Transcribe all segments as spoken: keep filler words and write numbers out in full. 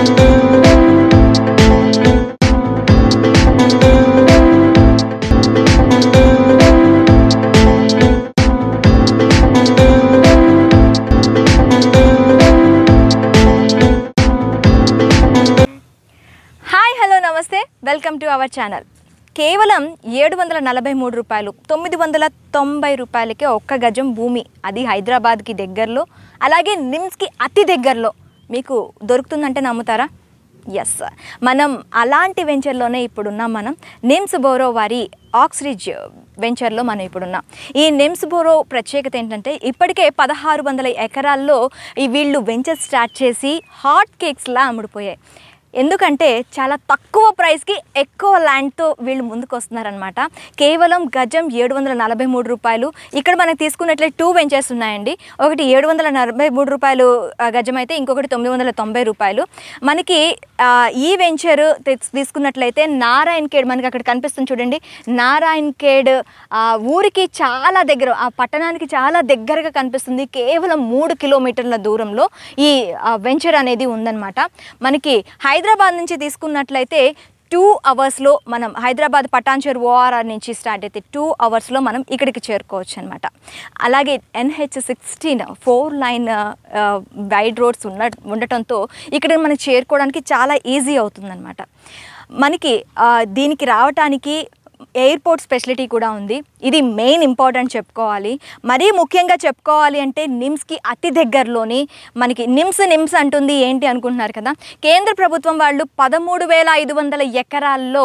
Welcome to our channel. కేవలం ఏడు వందల నలభై మూడు రూపాయలు తొమ్మిది వందల తొంభై రూపాయలకే ఒక్క గజం భూమి, అది హైదరాబాద్కి దగ్గరలో, అలాగే నిమ్స్కి అతి దగ్గరలో మీకు దొరుకుతుందంటే నమ్ముతారా? ఎస్, మనం అలాంటి వెంచర్లోనే ఇప్పుడున్నాం. మనం నీమ్స్బోరో వారి ఆక్స్రిడ్జ్ వెంచర్లో మనం ఇప్పుడున్నాం. ఈ నీమ్స్బోరో ప్రత్యేకత ఏంటంటే ఇప్పటికే పదహారు వందల ఎకరాల్లో ఈ వీళ్ళు వెంచర్ స్టార్ట్ చేసి హాట్ కేక్స్లా అమ్ముడిపోయాయి. ఎందుకంటే చాలా తక్కువ ప్రైస్కి ఎక్కువ ల్యాండ్తో వీళ్ళు ముందుకు వస్తున్నారనమాట. కేవలం గజం ఏడు వందల నలభై మూడు రూపాయలు. ఇక్కడ మనం తీసుకున్నట్లయితే టూ వెంచర్స్ ఉన్నాయండి. ఒకటి ఏడు వందల నలభై మూడు రూపాయలు గజం అయితే ఇంకొకటి తొమ్మిది వందల తొంభై రూపాయలు. మనకి ఈ వెంచర్ తీసుకున్నట్లయితే నారాయణఖేడ్ మనకి అక్కడ కనిపిస్తుంది చూడండి. నారాయణఖేడ్ ఊరికి చాలా దగ్గర, ఆ పట్టణానికి చాలా దగ్గరగా కనిపిస్తుంది. కేవలం మూడు కిలోమీటర్ల దూరంలో ఈ వెంచర్ అనేది ఉందన్నమాట. మనకి హైదరాబాద్ నుంచి తీసుకున్నట్లయితే టూ అవర్స్లో మనం హైదరాబాద్ పటాన్చెరు ఓఆర్ఆర్ నుంచి స్టార్ట్ అయితే టూ అవర్స్లో మనం ఇక్కడికి చేరుకోవచ్చు అనమాట. అలాగే NH sixteen four lane wide roads ఉన్న ఉండటంతో ఇక్కడ మనకి చేరుకోవడానికి చాలా ఈజీ అవుతుందన్నమాట. మనకి దీనికి రావటానికి ఎయిర్పోర్ట్ ఫెసిలిటీ కూడా ఉంది. ఇది మెయిన్ ఇంపార్టెంట్ చెప్పుకోవాలి. మరీ ముఖ్యంగా చెప్పుకోవాలి అంటే నిమ్స్కి అతి దగ్గరలోని మనకి నిమ్స్ నిమ్స్ అంటుంది ఏంటి అనుకుంటున్నారు కదా. కేంద్ర ప్రభుత్వం వాళ్ళు పదమూడు వేల ఐదు వందల ఎకరాల్లో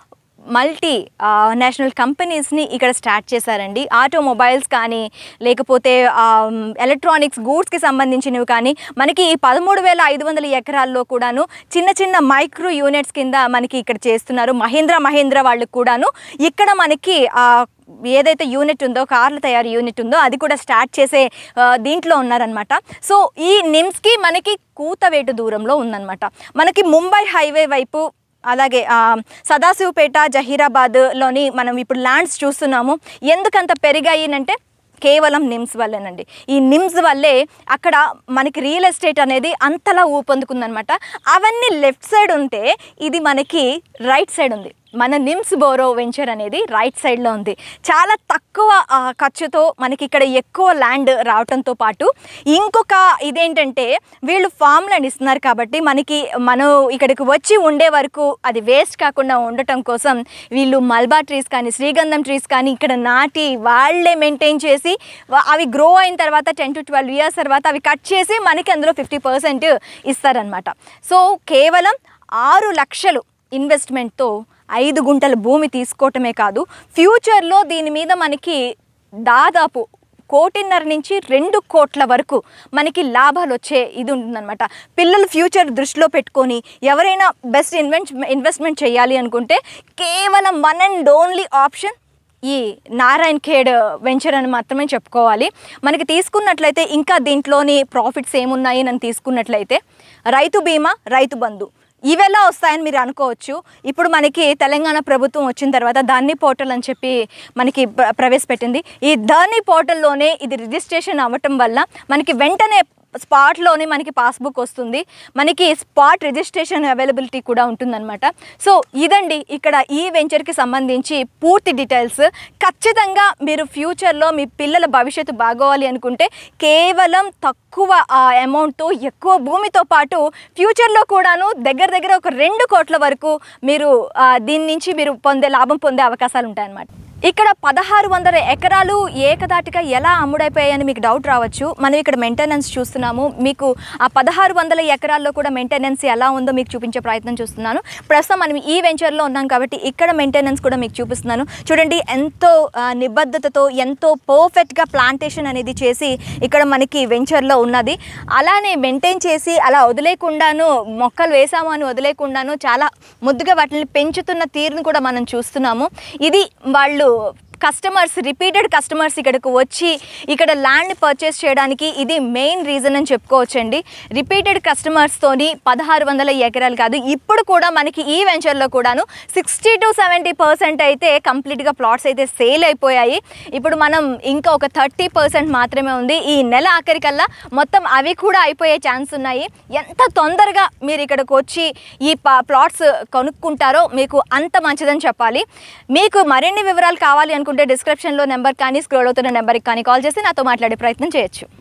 మల్టీ నేషనల్ కంపెనీస్ని ఇక్కడ స్టార్ట్ చేశారండి. ఆటోమొబైల్స్ కానీ లేకపోతే ఎలక్ట్రానిక్స్ గూడ్స్కి సంబంధించినవి కానీ మనకి ఈ పదమూడు వేల ఐదు వందల ఎకరాల్లో కూడాను చిన్న చిన్న మైక్రో యూనిట్స్ కింద మనకి ఇక్కడ చేస్తున్నారు. మహీంద్రా మహీంద్రా వాళ్ళకు కూడాను ఇక్కడ మనకి ఏదైతే యూనిట్ ఉందో, కార్ల తయారీ యూనిట్ ఉందో అది కూడా స్టార్ట్ చేసే దీంట్లో ఉన్నారనమాట. సో ఈ నిమ్స్కి మనకి కూతవేటు దూరంలో ఉందన్నమాట. మనకి ముంబై హైవే వైపు అలాగే సదాశివపేట జహీరాబాద్లోని మనం ఇప్పుడు ల్యాండ్స్ చూస్తున్నాము. ఎందుకంత పెరిగాయినంటే కేవలం నిమ్స్ వల్లేనండి. ఈ నిమ్స్ వల్లే అక్కడ మనకి రియల్ ఎస్టేట్ అనేది అంతలా ఊపందుకుందనమాట. అవన్నీ లెఫ్ట్ సైడ్ ఉంటే ఇది మనకి రైట్ సైడ్ ఉంది. మన నీమ్స్బోరో వెంచర్ అనేది రైట్ సైడ్లో ఉంది. చాలా తక్కువ ఖర్చుతో మనకి ఇక్కడ ఎక్కువ ల్యాండ్ రావడంతో పాటు ఇంకొక ఇదేంటంటే వీళ్ళు ఫామ్ ల్యాండ్ ఇస్తున్నారు కాబట్టి మనకి మనం ఇక్కడికి వచ్చి ఉండే వరకు అది వేస్ట్ కాకుండా ఉండటం కోసం వీళ్ళు మల్బార్ ట్రీస్ కానీ శ్రీగంధం ట్రీస్ కానీ ఇక్కడ నాటి వాళ్ళే మెయింటైన్ చేసి అవి గ్రో అయిన తర్వాత టెన్ టు ట్వెల్వ్ ఇయర్స్ తర్వాత అవి కట్ చేసి మనకి అందులో ఫిఫ్టీ పర్సెంట్ ఇస్తారనమాట. సో కేవలం ఆరు లక్షలు ఇన్వెస్ట్మెంట్తో ఐదు గుంటల భూమి తీసుకోవటమే కాదు, ఫ్యూచర్లో దీని మీద మనకి దాదాపు కోటిన్నర నుంచి రెండు కోట్ల వరకు మనకి లాభాలు వచ్చే ఇది ఉంటుందన్నమాట. పిల్లల ఫ్యూచర్ దృష్టిలో పెట్టుకొని ఎవరైనా బెస్ట్ ఇన్వెస్ట్ ఇన్వెస్ట్మెంట్ చేయాలి అనుకుంటే కేవలం వన్ అండ్ ఓన్లీ ఆప్షన్ ఈ నారాయణఖేడ్ వెంచర్ అని మాత్రమే చెప్పుకోవాలి. మనకి తీసుకున్నట్లయితే ఇంకా దీంట్లోని ప్రాఫిట్స్ ఏమున్నాయి అని తీసుకున్నట్లయితే రైతు బీమా, రైతు బంధు ఇవెలా వస్తాయని మీరు అనుకోవచ్చు. ఇప్పుడు మనకి తెలంగాణ ప్రభుత్వం వచ్చిన తర్వాత ధరణి పోర్టల్ అని చెప్పి మనకి ప్రవేశపెట్టింది. ఈ ధరణి పోర్టల్లోనే ఇది రిజిస్ట్రేషన్ అవ్వటం వల్ల మనకి వెంటనే స్పాట్లోనే మనకి పాస్బుక్ వస్తుంది, మనకి స్పాట్ రిజిస్ట్రేషన్ అవైలబిలిటీ కూడా ఉంటుందన్నమాట. సో ఇదండి ఇక్కడ ఈ వెంచర్కి సంబంధించి పూర్తి డీటెయిల్స్. ఖచ్చితంగా మీరు ఫ్యూచర్లో మీ పిల్లల భవిష్యత్తు బాగోవాలి అనుకుంటే కేవలం తక్కువ అమౌంట్తో ఎక్కువ భూమితో పాటు ఫ్యూచర్లో కూడాను దగ్గర దగ్గర ఒక రెండు కోట్ల వరకు మీరు దీని నుంచి మీరు పొందే లాభం పొందే అవకాశాలు ఉంటాయన్నమాట. ఇక్కడ పదహారు వందల ఎకరాలు ఏకదాటిగా ఎలా అమ్ముడైపోయాయని మీకు డౌట్ రావచ్చు. మనం ఇక్కడ మెయింటెనెన్స్ చూస్తున్నాము. మీకు ఆ పదహారు వందల ఎకరాల్లో కూడా మెయింటెనెన్స్ ఎలా ఉందో మీకు చూపించే ప్రయత్నం చూస్తున్నాను. ప్రస్తుతం మనం ఈ వెంచర్లో ఉన్నాం కాబట్టి ఇక్కడ మెయింటెనెన్స్ కూడా మీకు చూపిస్తున్నాను. చూడండి ఎంతో నిబద్ధతతో ఎంతో పర్ఫెక్ట్గా ప్లాంటేషన్ అనేది చేసి ఇక్కడ మనకి వెంచర్లో ఉన్నది. అలానే మెయింటైన్ చేసి అలా వదిలేకుండాను మొక్కలు వేసాము అని వదిలేకుండాను చాలా ముద్దుగా వాటిని పెంచుతున్న తీరును కూడా మనం చూస్తున్నాము. ఇది వాళ్ళు కస్టమర్స్ రిపీటెడ్ కస్టమర్స్ ఇక్కడికి వచ్చి ఇక్కడ ల్యాండ్ పర్చేస్ చేయడానికి ఇది మెయిన్ రీజన్ అని చెప్పుకోవచ్చండి. రిపీటెడ్ కస్టమర్స్తోని పదహారు వందల ఎకరాలు కాదు, ఇప్పుడు కూడా మనకి ఈ వెంచర్లో కూడాను సిక్స్టీ టు సెవెంటీ పర్సెంట్ అయితే కంప్లీట్గా ప్లాట్స్ అయితే సేల్ అయిపోయాయి. ఇప్పుడు మనం ఇంకా ఒక థర్టీ పర్సెంట్ మాత్రమే ఉంది. ఈ నెల ఆఖరికల్లా మొత్తం అవి కూడా అయిపోయే ఛాన్స్ ఉన్నాయి. ఎంత తొందరగా మీరు ఇక్కడికి వచ్చి ఈ ప్లాట్స్ కొనుక్కుంటారో మీకు అంత మంచిదని చెప్పాలి. మీకు మరిన్ని వివరాలు కావాలి అనుకుంటే డిస్క్రిప్షన్లో నెంబర్ కానీ స్క్రోల్ అవుతున్న నెంబర్కి కానీ కాల్ చేసి నాతో మాట్లాడే ప్రయత్నం చేయొచ్చు.